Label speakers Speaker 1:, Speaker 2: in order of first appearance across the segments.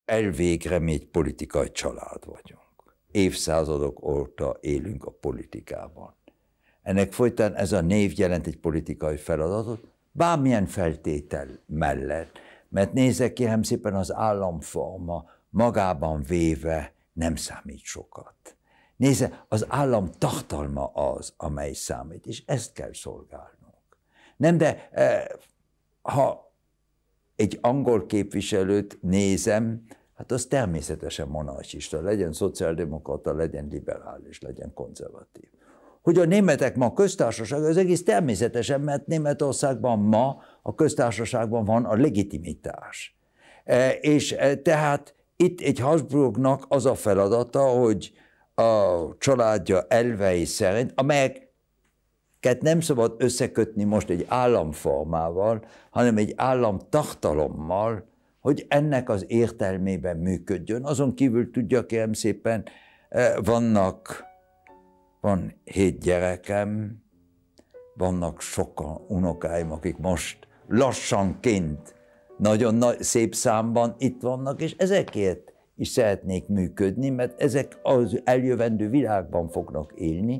Speaker 1: elvégre mi egy politikai család vagyunk. Évszázadok óta élünk a politikában. Ennek folytán ez a név jelent egy politikai feladatot, bármilyen feltétel mellett, mert nézzek, kérem szépen, az államforma magában véve nem számít sokat. Nézze, az állam tartalma az, amely számít, és ezt kell szolgálnunk. Nem, de ha egy angol képviselőt nézem, hát az természetesen monarchista, legyen szociáldemokrata, legyen liberális, legyen konzervatív. Hogy a németek ma köztársaság, az egész természetesen, mert Németországban ma a köztársaságban van a legitimitás. És tehát itt egy Habsburgnak az a feladata, hogy a családja elvei szerint, amelyeket nem szabad összekötni most egy államformával, hanem egy államtartalommal, hogy ennek az értelmében működjön. Azon kívül tudja, kérem szépen, van 7 gyerekem, vannak sokan unokáim, akik most lassanként, nagyon szép számban itt vannak, és ezekért is szeretnék működni, mert ezek az eljövendő világban fognak élni.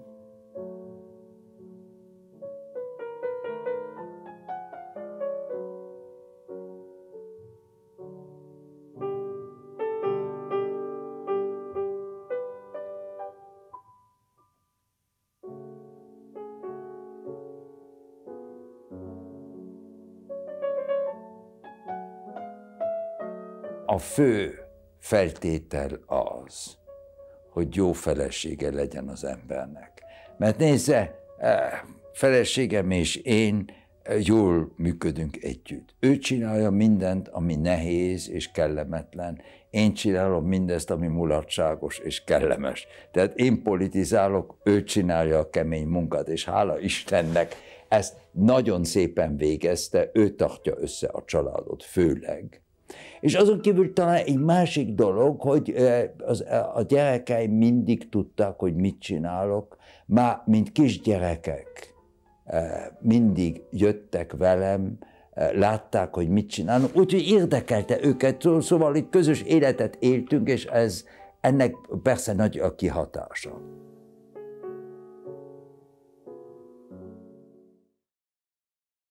Speaker 1: A fő feltétel az, hogy jó felesége legyen az embernek. Mert nézze, feleségem és én jól működünk együtt. Ő csinálja mindent, ami nehéz és kellemetlen. Én csinálom mindezt, ami mulatságos és kellemes. Tehát én politizálok, ő csinálja a kemény munkát, és hála Istennek ezt nagyon szépen végezte, ő tartja össze a családot főleg. És azon kívül talán egy másik dolog, hogy a gyerekeim mindig tudták, hogy mit csinálok, már mint kisgyerekek mindig jöttek velem, látták, hogy mit csinálok, úgyhogy érdekelte őket, szóval itt közös életet éltünk, és ennek persze nagy a kihatása.